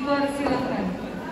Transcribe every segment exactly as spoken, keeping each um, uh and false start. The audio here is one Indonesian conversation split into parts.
Dipersilahkan.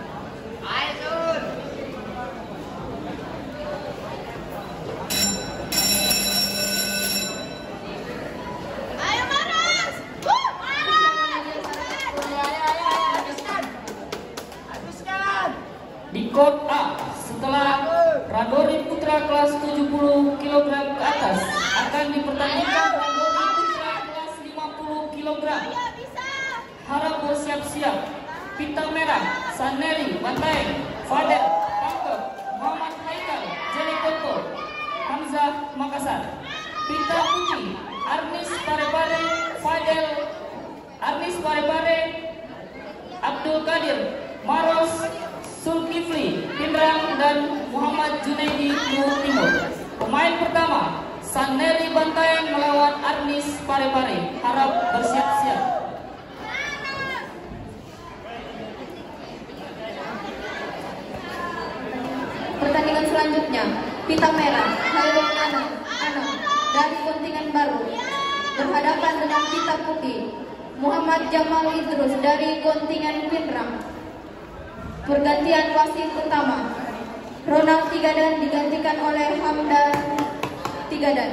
Di Kot A, setelah Randori Putra kelas tujuh puluh kilogram ke atas akan dipertandingkan Randori Putra kelas lima puluh kilogram. Harap bersiap-siap. Pita merah, Saneli, Banteng, Fadel, Pangkep, Muhammad Haikal, Jeli Koko, Hamzah, Makassar. Pita putih, Arnis Parepare, Fadel, Arnis Parepare, Abdul Qadir, Maros, Zulkifli, Pindrang, dan Muhammad Junaidi, Luhur Timur. Pemain pertama, Saneli Banteng melawan Arnis Parepare. Harap bersiap-siap. Pertandingan selanjutnya, pita merah, Hairul Anam, Anam dari kontingen baru berhadapan dengan pita putih, Muhammad Jamal Idrus dari kontingen Pindrang. Pergantian wasit pertama, Ronald Tigadan digantikan oleh Hamdan Tigadan.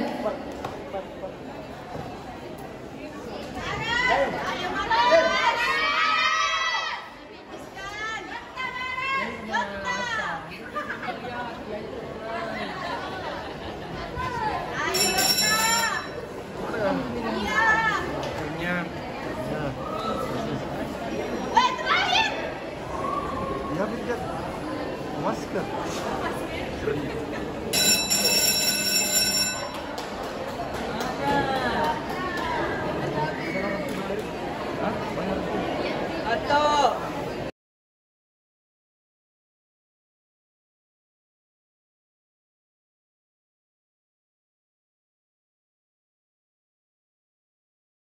Masker.